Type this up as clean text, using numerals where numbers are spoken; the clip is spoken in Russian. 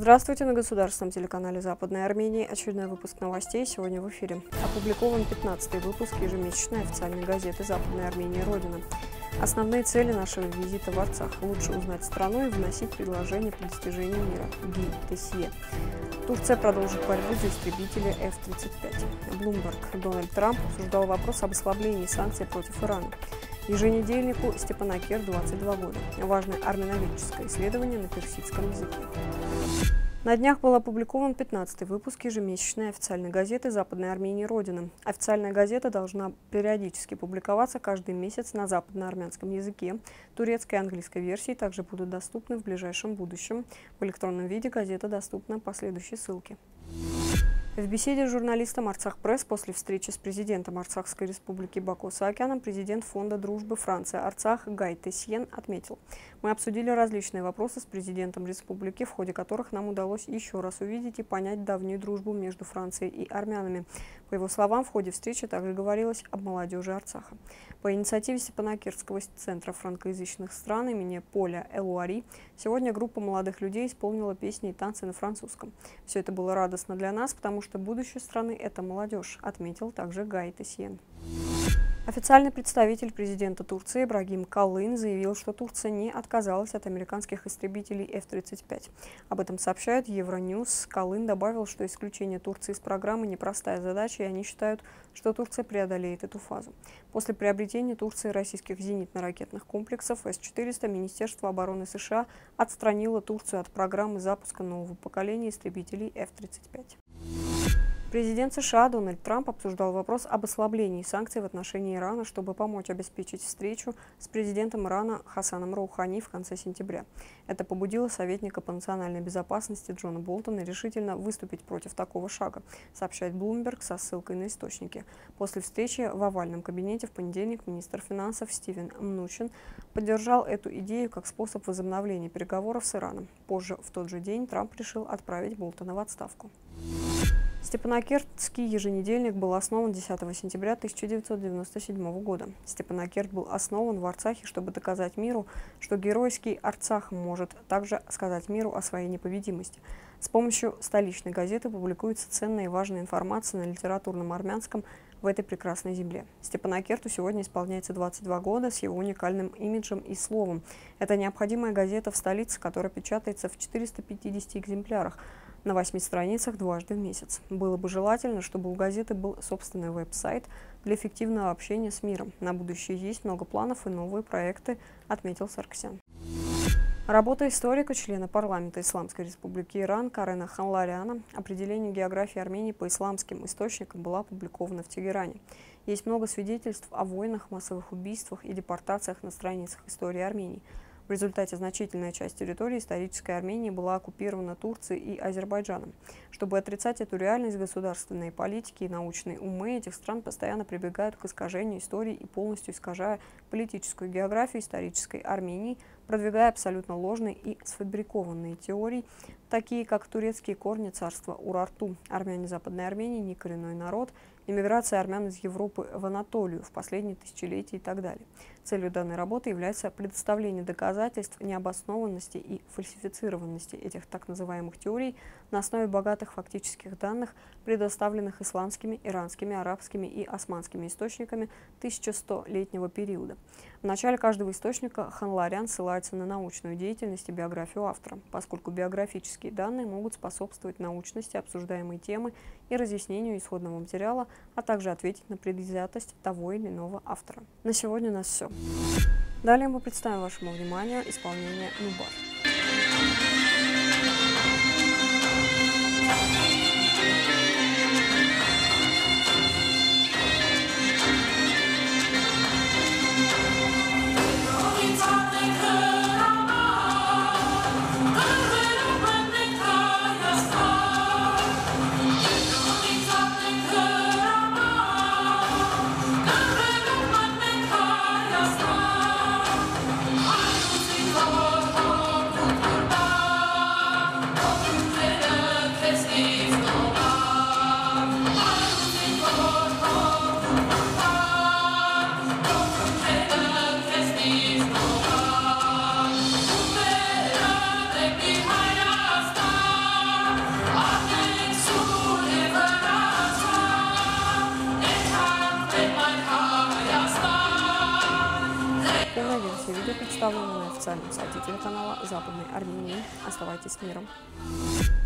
Здравствуйте, на государственном телеканале Западной Армении. Очередной выпуск новостей сегодня в эфире. Опубликован 15-й выпуск ежемесячной официальной газеты Западной Армении «Родина». Основные цели нашего визита в Арцах – лучше узнать страну и вносить предложения по достижению мира. Ги Тесье. Турция продолжит борьбу за истребители F-35. Bloomberg. Дональд Трамп обсуждал вопрос об ослаблении санкций против Ирана. Еженедельнику Степанакер 22 года. Важное армяноведческое исследование на персидском языке. На днях был опубликован 15-й выпуск ежемесячной официальной газеты Западной Армении «Родина». Официальная газета должна периодически публиковаться каждый месяц на западноармянском языке. Турецкой и английской версии также будут доступны в ближайшем будущем. В электронном виде газета доступна по следующей ссылке. В беседе с журналистом Арцах Пресс после встречи с президентом Арцахской республики Баку Саакяном президент Фонда дружбы Франция Арцах Гай Тесьен отметил: «Мы обсудили различные вопросы с президентом республики, в ходе которых нам удалось еще раз увидеть и понять давнюю дружбу между Францией и армянами». По его словам, в ходе встречи также говорилось об молодежи Арцаха. По инициативе Степанакертского центра франкоязычных стран имени Поля Элуари сегодня группа молодых людей исполнила песни и танцы на французском. Все это было радостно для нас, потому что будущее страны – это молодежь, отметил также Гай Тесьен. Официальный представитель президента Турции Ибрагим Калын заявил, что Турция не отказалась от американских истребителей F-35. Об этом сообщает Евроньюз. Калын добавил, что исключение Турции из программы – непростая задача, и они считают, что Турция преодолеет эту фазу. После приобретения Турции российских зенитно-ракетных комплексов С-400 Министерство обороны США отстранило Турцию от программы запуска нового поколения истребителей F-35. Президент США Дональд Трамп обсуждал вопрос об ослаблении санкций в отношении Ирана, чтобы помочь обеспечить встречу с президентом Ирана Хасаном Роухани в конце сентября. Это побудило советника по национальной безопасности Джона Болтона решительно выступить против такого шага, сообщает Bloomberg со ссылкой на источники. После встречи в овальном кабинете в понедельник министр финансов Стивен Мнучин поддержал эту идею как способ возобновления переговоров с Ираном. Позже, в тот же день, Трамп решил отправить Болтона в отставку. Степанакертский еженедельник был основан 10 сентября 1997 года. Степанакерт был основан в Арцахе, чтобы доказать миру, что геройский Арцах может также сказать миру о своей непобедимости. С помощью столичной газеты публикуется ценная и важная информация на литературном армянском в этой прекрасной земле. Степанакерту сегодня исполняется 22 года с его уникальным имиджем и словом. Это необходимая газета в столице, которая печатается в 450 экземплярах, на 8 страницах дважды в месяц. Было бы желательно, чтобы у газеты был собственный веб-сайт для эффективного общения с миром. На будущее есть много планов и новые проекты, отметил Сарксян. Работа историка, члена парламента Исламской республики Иран Карена Ханларяна «Определение географии Армении по исламским источникам» была опубликована в Тегеране. Есть много свидетельств о войнах, массовых убийствах и депортациях на страницах истории Армении. В результате значительная часть территории исторической Армении была оккупирована Турцией и Азербайджаном. Чтобы отрицать эту реальность, государственные политики и научные умы этих стран постоянно прибегают к искажению истории и полностью искажая политическую географию исторической Армении, продвигая абсолютно ложные и сфабрикованные теории, такие как турецкие корни царства Урарту, армяне Западной Армении, некоренной народ, иммиграция армян из Европы в Анатолию в последние тысячелетия и так далее. Целью данной работы является предоставление доказательств необоснованности и фальсифицированности этих так называемых теорий на основе богатых фактических данных, предоставленных исламскими, иранскими, арабскими и османскими источниками 1100-летнего периода. В начале каждого источника Ханларян ссылается на научную деятельность и биографию автора, поскольку биографические данные могут способствовать научности обсуждаемой темы и разъяснению исходного материала, а также ответить на предвзятость того или иного автора. На сегодня у нас все. Далее мы представим вашему вниманию исполнение «Нубар». Полная версия видео представлена на официальном сайте телеканала Западной Армении. Оставайтесь с миром.